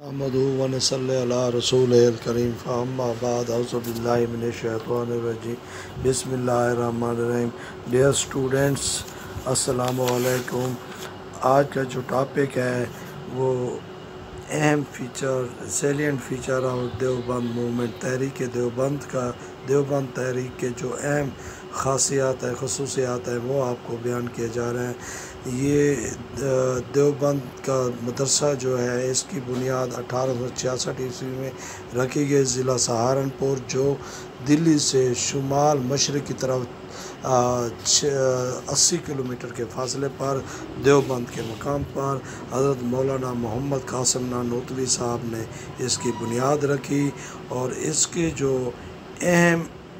احمد و نصلی علی رسولہ کریم فاما بعد اعوذ باللہ من الشیطان الرجیم بسم اللہ الرحمن الرحیم. ڈیئر اسٹوڈنٹس السلام علیکم. آج کا جو ٹاپک ہے وہ اہم feature salient feature of Deoband movement, تحریک دیوبند تحریک کے جو اہم خاصیات ہیں، خصوصیات ہیں، وہ آپ کو بیان کیے جا رہے ہیں. یہ دیوبند کا مدرسہ جو ہے اس کی بنیاد 1866 عیسوی میں رکھی گئی ضلع سہارنپور، جو دلی سے شمال مشرق کی طرف 80 کلومیٹر کے فاصلے پر دیوبند کے مقام پر حضرت مولانا محمد قاسم نانوتوی صاحب نے اس کی بنیاد رکھی. اور اس کے جو اہم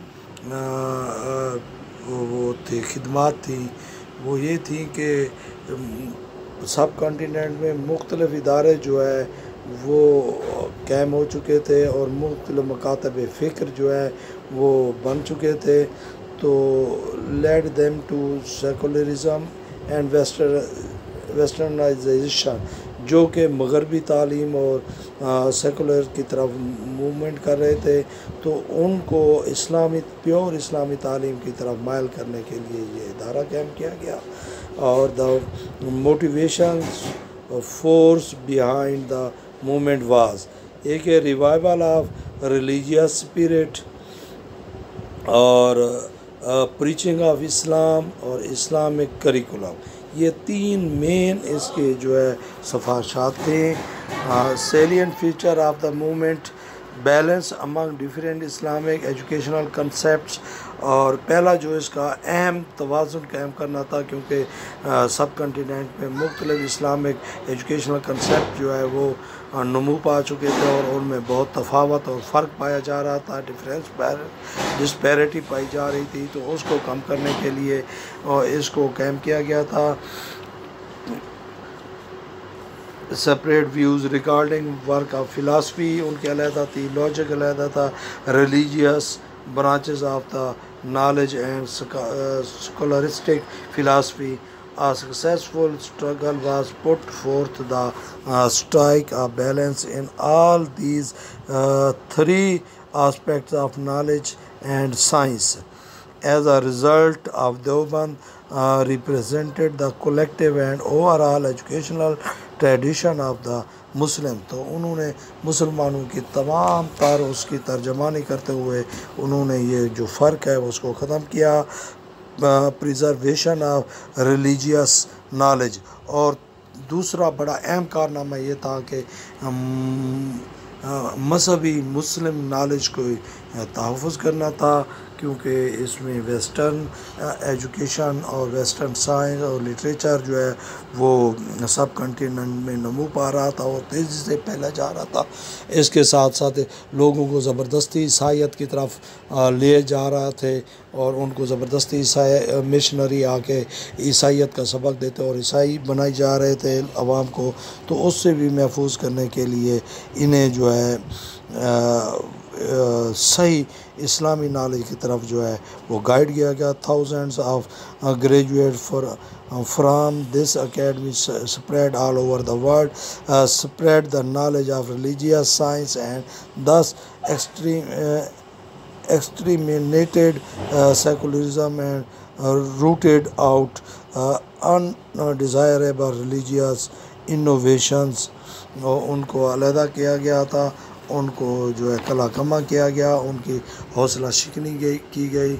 خدمات تھیں وہ یہ تھیں کہ سب کانٹیننٹ میں مختلف ادارے جو ہے وہ قائم ہو چکے تھے اور مختلف مکاتب فکر جو ہے وہ بن چکے تھے. تو lead them to secularism and westernization, جو کہ مغربی تعلیم اور سیکولر کی طرف موومنٹ کر رہے تھے، تو ان کو پیور اسلامی تعلیم کی طرف مائل کرنے کے لیے یہ ادارہ قائم کیا گیا. اور the motivation force behind the movement was ایک ریوائول آف ریلیجیس اسپرٹ اور پریچنگ آف اسلام اور اسلامک کریکولم. یہ تین مین اس کے جو ہے صفحات تھے. Salient feature of the movement, balance among different Islamic educational concepts. اور پہلا جو اس کا اہم توازن قائم کرنا تھا، کیونکہ سب کنٹیننٹ میں مختلف اسلامک ایجوکیشنل کنسیپٹ جو ہے وہ نمو پا چکے تھے اور ان میں بہت تفاوت اور فرق پایا جا رہا تھا، ڈسپیرٹی پائی جا رہی تھی. تو اس کو کم کرنے کے لیے اس کو قائم کیا گیا تھا. Separate views regarding work of philosophy, ان کے علیحدہ تھی، لاجک علیحدہ تھا، religious branches of the knowledge and scholastic philosophy. A successful struggle was put forth to strike a balance in all these three aspects of knowledge and science. As a result of Deoband represented the collective and overall educational tradition of the Muslim. تو انہوں نے مسلمانوں کی تمام تر اس کی ترجمانی کرتے ہوئے انہوں نے یہ جو فرق ہے اس کو ختم کیا. پریزرویشن آف ریلیجیس نالج، اور دوسرا بڑا اہم کارنامہ یہ تھا کہ مذہبی مسلم نالج کو تحفظ کرنا تھا، کیونکہ اس میں ویسٹرن ایجوکیشن اور ویسٹرن سائنس اور لٹریچر جو ہے وہ سب کنٹیننٹ میں نمو پا رہا تھا اور تیزی سے پھیلا جا رہا تھا. اس کے ساتھ ساتھ لوگوں کو زبردستی عیسائیت کی طرف لے جا رہا تھے اور ان کو زبردستی مشنری آ کے عیسائیت کا سبق دیتے اور عیسائی بنائی جا رہے تھے عوام کو. تو اس سے بھی محفوظ کرنے کے لیے انہیں جو ہے صحیح اسلامی نالج کی طرف جو ہے وہ گائیڈ کیا گیا. Thousands of graduate from this academy spread all over the world, spread the knowledge of religious science and thus exterminated secularism and rooted out undesirable religious innovations. ان کو علیحدہ کیا گیا تھا، ان کو جو ہے کلا کما کیا گیا، ان کی حوصلہ شکنی کی گئی.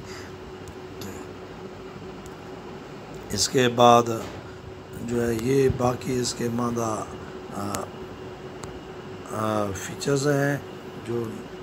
اس کے بعد جو ہے یہ باقی اس کے مادہ فیچرز ہیں جو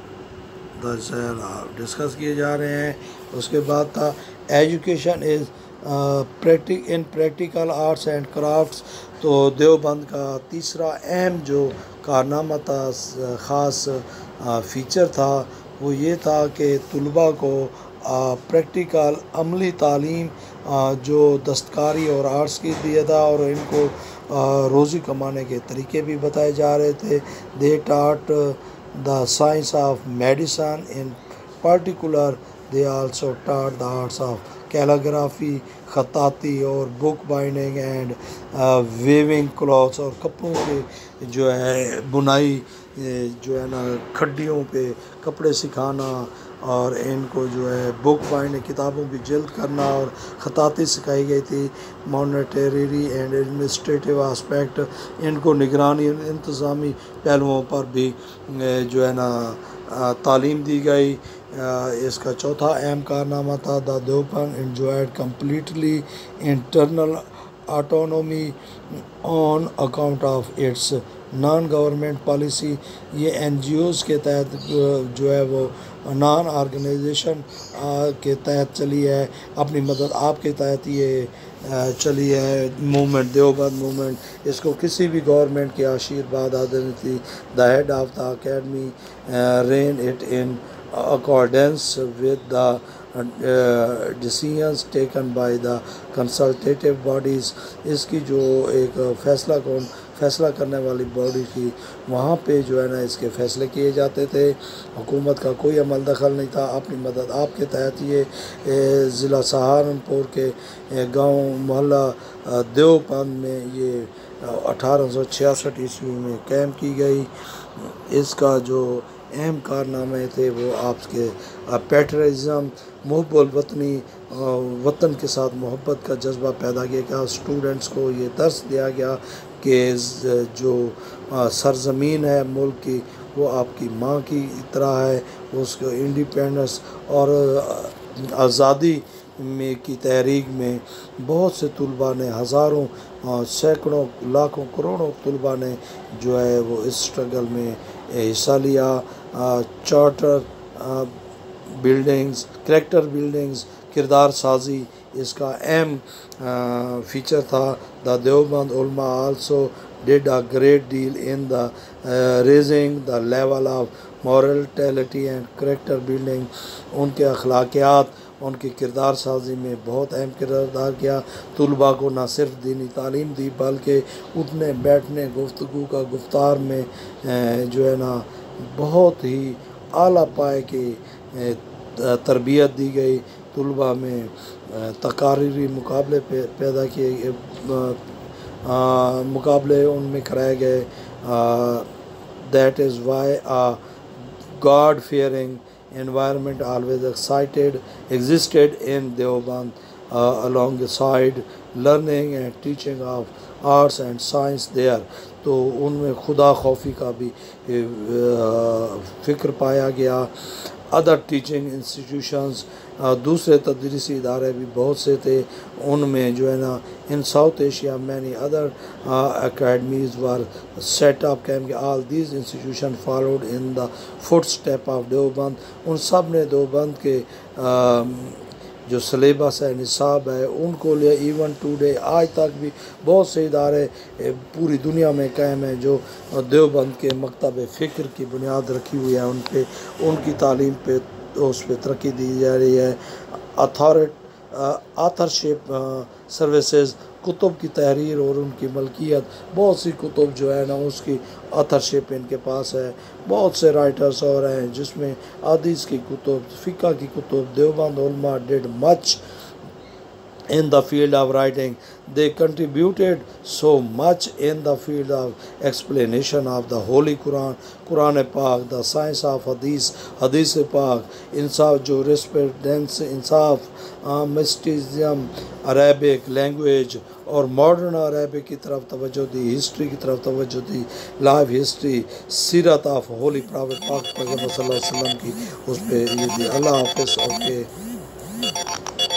ڈسکس کیے جا رہے ہیں. اس کے بعد تھا education is in practical arts and crafts. تو دیوبند کا تیسرا اہم جو کارنامہ تھا، خاص فیچر تھا، وہ یہ تھا کہ طلباء کو پریکٹیکل عملی تعلیم جو دستکاری اور آرٹس کی دیا تھا، اور ان کو روزی کمانے کے طریقے بھی بتائے جا رہے تھے. They taught the science of medicine in particular. They also taught the arts of calligraphy خطاطی اور book binding and weaving cloths اور کپڑوں کے جو ہے بنائی جو ہے نا کھڈیوں پہ کپڑے سکھانا اور ان کو جو ہے بک بائنڈنگ کتابوں کی جلد کرنا اور خطاطی سکھائی گئی تھی. مانیٹری اینڈ ایڈمنسٹریٹو آسپیکٹ ان کو نگرانی انتظامی پہلوؤں پر بھی جو ہے نا تعلیم دی گئی. اس کا چوتھا اہم کارنامہ تھا the Deoband enjoyed completely internal autonomy on account of its non government policy. یہ این جی اوز کے تحت جو ہے وہ نان آرگنائزیشن کے تحت چلی ہے، اپنی مدد آپ کے تحت یہ چلی ہے موومنٹ، دیوبند موومنٹ. اس کو کسی بھی گورنمنٹ کے آشیرواد حاصل نہیں تھی. The head of the academy ran it in accordance with the decisions taken by the consultative bodies. اس کی جو ایک فیصلہ کرنے والی باڈی تھی وہاں پہ جو ہے نا اس کے فیصلے کیے جاتے تھے. حکومت کا کوئی عمل دخل نہیں تھا. اپنی مدد آپ کے تحت یہ ضلع سہارنپور کے گاؤں محلہ دیوبند میں یہ 1866 عیسوی میں قائم کی گئی. اس کا جو اہم کارنامے تھے وہ آپ کے پیٹرزم، محب الوطنی، وطن کے ساتھ محبت کا جذبہ پیدا کیا گیا. اسٹوڈنٹس کو یہ درس دیا گیا کہ جو سرزمین ہے ملک کی وہ آپ کی ماں کی طرح ہے. اس کو انڈیپینڈنس اور آزادی میں کی تحریک میں بہت سے طلباء نے، ہزاروں، سینکڑوں، لاکھوں، کروڑوں طلباء نے جو ہے وہ اس اسٹرگل میں حصہ لیا. چارٹر بلڈنگز، کریکٹر بلڈنگز، کردار سازی اس کا اہم فیچر تھا. دا دیوبند علماء also did a great deal in the raising the level of morality and character building. ان کے اخلاقیات، ان کی کردار سازی میں بہت اہم کردار کیا. طلباء کو نہ صرف دینی تعلیم دی بلکہ اٹھنے بیٹھنے، گفتگو کا گفتار میں جو ہے نا بہت ہی اعلیٰ پائے کی تربیت دی گئی. طلباء میں تقاریری مقابلے پیدا کیے، مقابلے ان میں کرائے گئے. That is why God fearing environment always existed in Deoband alongside learning and teaching of arts and science there. تو ان میں خدا خوفی کا بھی فکر پایا گیا. ادر ٹیچنگ انسٹیٹیوشنز، دوسرے تدریسی ادارے بھی بہت سے تھے. ان میں جو ہے نا in South Asia many other academies were set up. all these institutions followed in the footstep of Deoband. ان سب نے دیوبند کے جو سلیبس ہے، نصاب ہے، ان کو لے. ایون ٹوڈے آج تک بھی بہت سے ادارے پوری دنیا میں قائم ہیں جو دیوبند کے مکتب فکر کی بنیاد رکھی ہوئی ہے. ان پہ ان کی تعلیم پہ اس پہ ترقی دی جا رہی ہے. آتھرشپ سروسز، کتب کی تحریر اور ان کی ملکیت، بہت سی کتب جو ہے نا اس کی آتھرشپ ان کے پاس ہے. بہت سے رائٹرز اور ہیں جس میں حدیث کی کتب، فقہ کی کتب. دیوبند علماء did much in the field of writing. They contributed so much in the field of explanation of the Holy Quran, Quran Pak, the science of Hadith Pak, insaf, jurisprudence, insaf, mysticism, Arabic language اور modern Arabic کی طرف توجہ دی، history کی طرف توجہ دی، life history, سیرت آف ہولی پرافٹ پاک پیغمبر صلی اللہ علیہ وسلم کی اس پہ یہ دی. اللہ حافظ. اوکے.